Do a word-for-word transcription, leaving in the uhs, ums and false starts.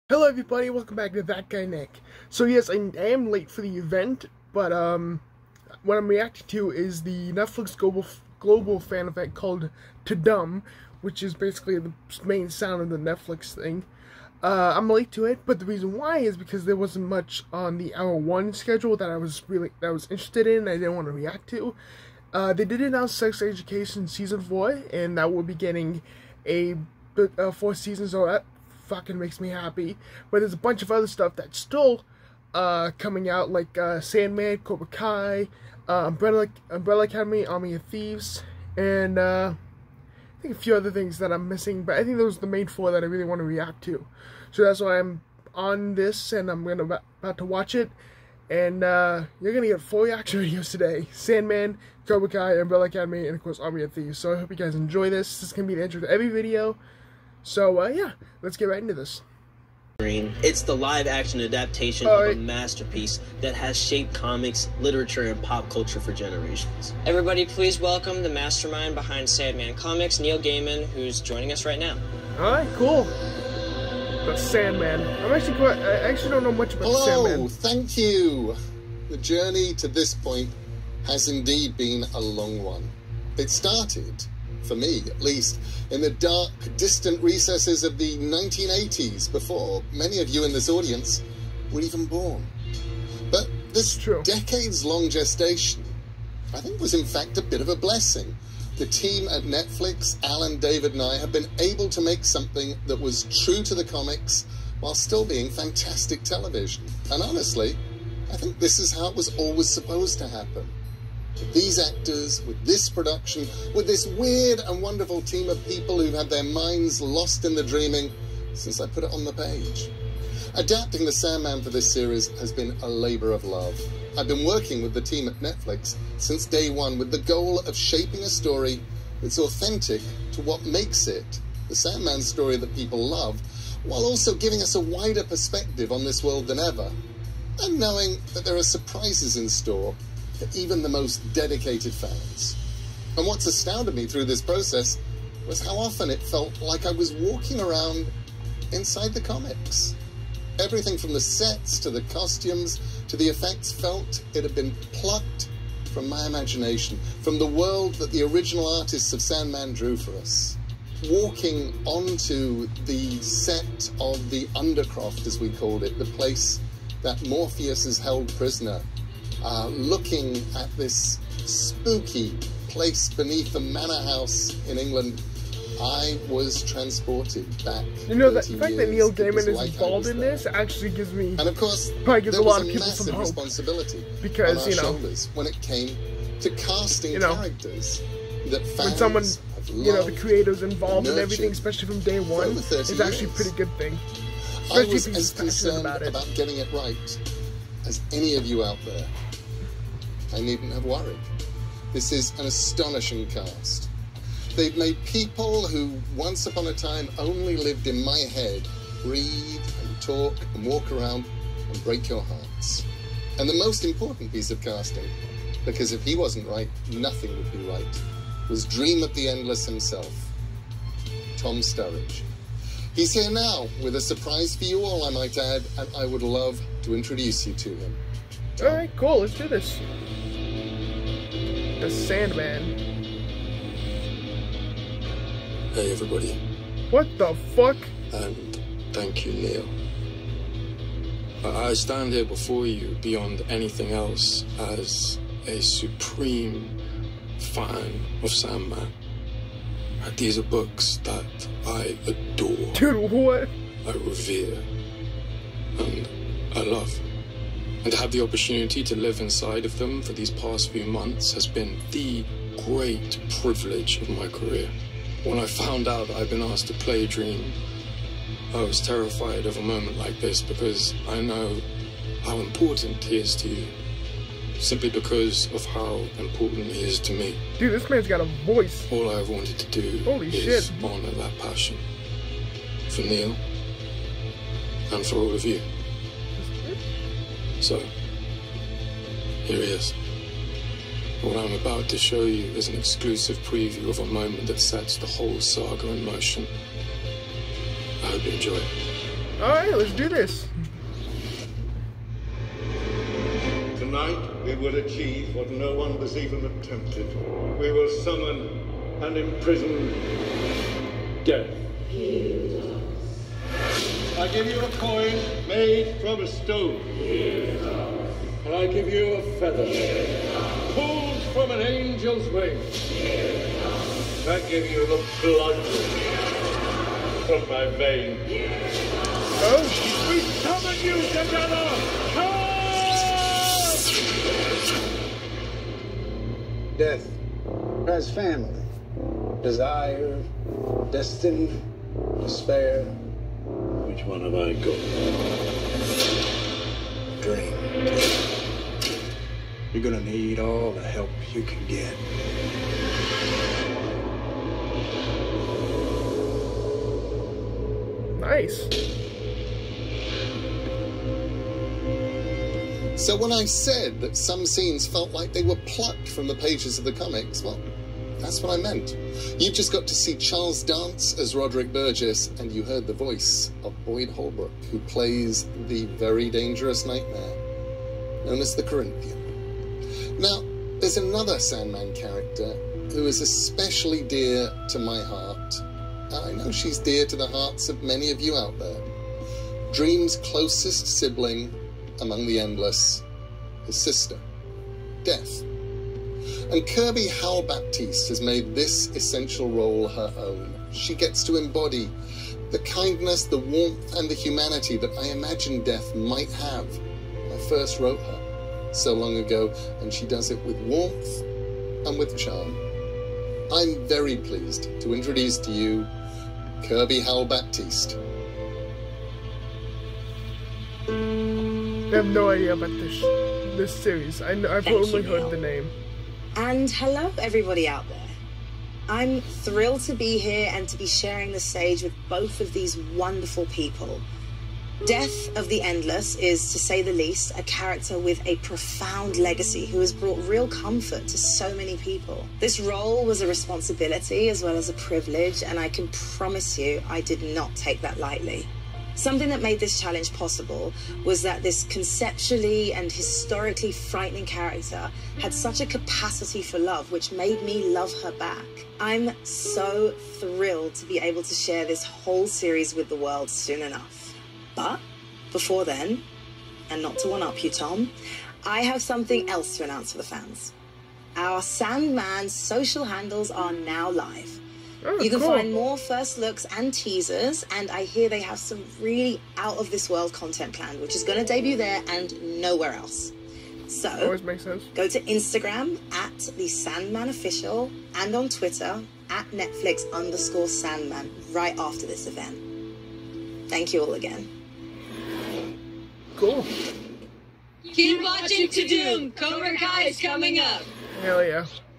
Hello everybody, welcome back to That Guy Nick. So yes, I am late for the event, but um, what I'm reacting to is the Netflix global global fan event called To Dumb, which is basically the main sound of the Netflix thing. Uh, I'm late to it, but the reason why is because there wasn't much on the hour one schedule that I was really that I was interested in. I didn't want to react to. Uh, they did announce Sex Education season four, and that will be getting a uh, four seasons. So that fucking makes me happy. But there's a bunch of other stuff that's still uh, coming out, like uh, Sandman, Cobra Kai, uh, Umbrella Umbrella Academy, Army of Thieves, and uh, I think a few other things that I'm missing. But I think those are the main four that I really want to react to. So that's why I'm on this, and I'm gonna about to watch it. And uh, you're gonna get four reaction videos today: Sandman, Cobra Kai, Umbrella Academy, and of course Army of Thieves. So I hope you guys enjoy this. This is gonna be the intro to every video. So, uh, yeah, let's get right into this. It's the live-action adaptation uh, of a masterpiece that has shaped comics, literature, and pop culture for generations. Everybody, please welcome the mastermind behind Sandman Comics, Neil Gaiman, who's joining us right now. Alright, cool. The Sandman. I'm actually quite, I actually don't know much about Hello, Sandman. Thank you. The journey to this point has indeed been a long one. It started, for me at least, in the dark, distant recesses of the nineteen eighties, before many of you in this audience were even born. But this decades-long gestation, I think, was in fact a bit of a blessing. The team at Netflix, Alan, David, and I, have been able to make something that was true to the comics while still being fantastic television. And honestly, I think this is how it was always supposed to happen. With these actors, with this production, with this weird and wonderful team of people who've had their minds lost in the dreaming since I put it on the page. Adapting the Sandman for this series has been a labour of love. I've been working with the team at Netflix since day one with the goal of shaping a story that's authentic to what makes it the Sandman story that people love, while also giving us a wider perspective on this world than ever, and knowing that there are surprises in store for even the most dedicated fans. And what's astounded me through this process was how often it felt like I was walking around inside the comics. Everything from the sets to the costumes to the effects felt it had been plucked from my imagination, from the world that the original artists of Sandman drew for us. Walking onto the set of the Undercroft, as we called it, the place that Morpheus is held prisoner, Uh, looking at this spooky place beneath the manor house in England, I was transported back. You know, the fact that Neil Gaiman is involved in this actually gives me, and of course, probably gives a lot of a people some hope. Responsibility because, on our you know, shoulders when it came to casting you know, characters that fans when someone, have you know, the creators involved in everything, nurtured especially from day one, it's actually a pretty good thing. I Especially was if as he's concerned about, about, it. getting it right as any of you out there. I needn't have worried. This is an astonishing cast. They've made people who once upon a time only lived in my head breathe and talk and walk around and break your hearts. And the most important piece of casting, because if he wasn't right, nothing would be right, was Dream of the Endless himself, Tom Sturridge. He's here now with a surprise for you all, I might add, and I would love to introduce you to him. Alright, cool, let's do this. The Sandman. Hey everybody. What the fuck? And thank you, Neil. I stand here before you beyond anything else as a supreme fan of Sandman. These are books that I adore. Dude, what? I revere. And I love. And to have the opportunity to live inside of them for these past few months has been the great privilege of my career. When I found out that I'd been asked to play Dream, I was terrified of a moment like this because I know how important he is to you, simply because of how important he is to me. Dude, this man's got a voice. All I've wanted to do Holy is shit. honor that passion for Neil and for all of you. So, here he is. What I'm about to show you is an exclusive preview of a moment that sets the whole saga in motion. I hope you enjoy it. Alright, let's do this. Tonight, we will achieve what no one has even attempted. We will summon and imprison death. I give you a coin made from a stone. And I give you a feather pulled from an angel's wing. I give you the blood from my veins. Oh, We summon you together! Come! Death has family, desire, destiny, despair. Which one have I got? Dream. You're gonna need all the help you can get. nice. So when I said that some scenes felt like they were plucked from the pages of the comics, well, that's what I meant. You just got to see Charles dance as Roderick Burgess, and you heard the voice of Boyd Holbrook, who plays the very dangerous Nightmare, known as the Corinthian. Now, there's another Sandman character who is especially dear to my heart, and I know she's dear to the hearts of many of you out there. Dream's closest sibling among the Endless, his sister, Death. And Kirby Howell-Baptiste has made this essential role her own. She gets to embody the kindness, the warmth, and the humanity that I imagined Death might have when I first wrote her so long ago, and she does it with warmth and with charm. I'm very pleased to introduce to you Kirby Howell-Baptiste. I have no idea about this this series. I, I've Thank only you, heard Neil. the name. And hello, everybody out there. I'm thrilled to be here and to be sharing the stage with both of these wonderful people. Death of the Endless is, to say the least, a character with a profound legacy who has brought real comfort to so many people. This role was a responsibility as well as a privilege, and I can promise you I did not take that lightly. Something that made this challenge possible was that this conceptually and historically frightening character had such a capacity for love, which made me love her back. I'm so thrilled to be able to share this whole series with the world soon enough. But before then, and not to one-up you, Tom, I have something else to announce for the fans. Our Sandman social handles are now live. Oh, you can cool. find more first looks and teasers, and I hear they have some really out-of-this-world content planned, which is going to debut there and nowhere else. So, Always makes sense. go to Instagram at the Sandman Official and on Twitter at Netflix underscore Sandman right after this event. Thank you all again. Cool. Keep watching to Doom. Cobra Kai is coming up. Hell yeah.